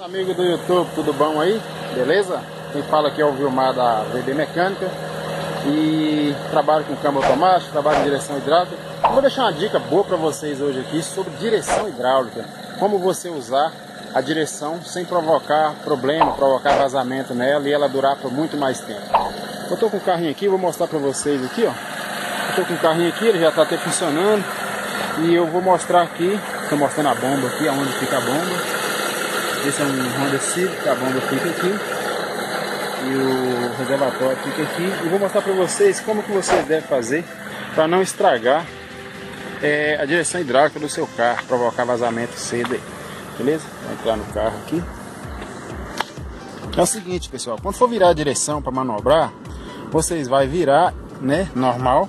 Amigo do YouTube, tudo bom aí? Beleza? Quem fala aqui é o Vilmar da VB Mecânica e trabalho com câmbio automático, trabalho em direção hidráulica. Eu vou deixar uma dica boa para vocês hoje aqui sobre direção hidráulica, como você usar a direção sem provocar problema, provocar vazamento nela e ela durar por muito mais tempo. Eu tô com o carrinho aqui, vou mostrar para vocês aqui, ó. Eu tô com o carrinho aqui, ele já está até funcionando e eu vou mostrar aqui, estou mostrando a bomba aqui, aonde fica a bomba. Esse é um Honda Civic, a bomba fica aqui e o reservatório fica aqui. E vou mostrar para vocês como que vocês devem fazer para não estragar a direção hidráulica do seu carro, provocar vazamento cedo aí, beleza? Vou entrar no carro aqui. É o seguinte, pessoal, quando for virar a direção para manobrar, vocês vão virar, né, normal.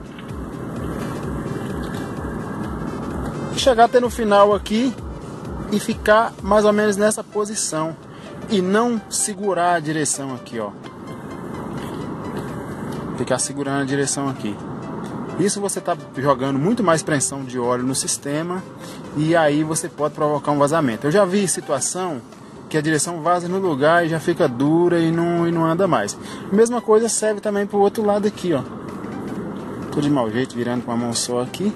E chegar até no final aqui e ficar mais ou menos nessa posição e não segurar a direção aqui, ó. Ficar segurando a direção aqui. Isso você está jogando muito mais pressão de óleo no sistema e aí você pode provocar um vazamento. Eu já vi situação que a direção vaza no lugar e já fica dura e não anda mais. A mesma coisa serve também para o outro lado aqui, ó. Tô de mau jeito, virando com a mão só aqui.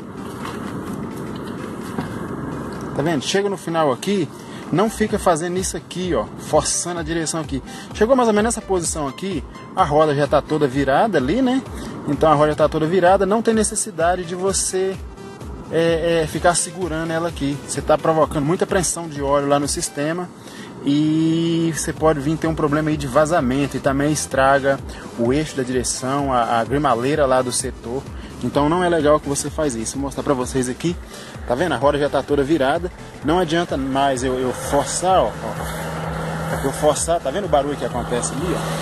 Tá vendo? Chega no final aqui, não fica fazendo isso aqui, ó, forçando a direção aqui. Chegou mais ou menos nessa posição aqui, a roda já tá toda virada ali, né? Então a roda já tá toda virada, não tem necessidade de você ficar segurando ela aqui. Você tá provocando muita pressão de óleo lá no sistema e você pode vir ter um problema aí de vazamento e também estraga o eixo da direção, a grimaleira lá do setor. Então não é legal que você faz isso. Vou mostrar pra vocês aqui. Tá vendo? A roda já tá toda virada. Não adianta mais eu forçar, ó. Eu forçar, tá vendo o barulho que acontece ali, ó?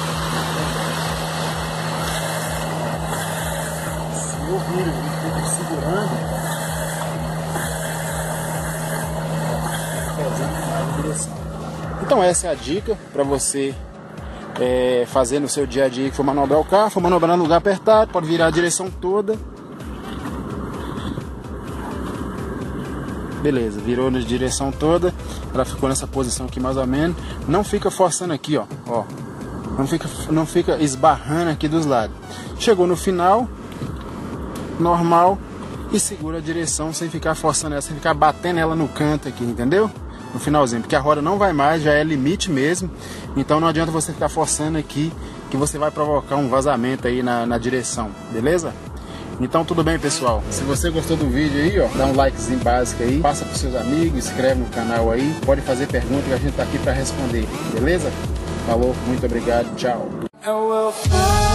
Se eu viro e fico segurando, pesando mais a direção. Então essa é a dica pra você fazer no seu dia a dia que for manobrar o carro, for manobrar no lugar apertado, pode virar a direção toda. Beleza, virou na direção toda, ela ficou nessa posição aqui mais ou menos. Não fica forçando aqui, ó. Não fica esbarrando aqui dos lados. Chegou no final, normal, e segura a direção sem ficar forçando ela, sem ficar batendo ela no canto aqui, entendeu? No finalzinho, porque a roda não vai mais, já é limite mesmo. Então não adianta você ficar forçando aqui, que você vai provocar um vazamento aí na direção, beleza? Então tudo bem, pessoal, se você gostou do vídeo aí, ó, dá um likezinho básico aí, passa para seus amigos, inscreve no canal aí, pode fazer pergunta que a gente tá aqui para responder, beleza? Falou, muito obrigado, tchau.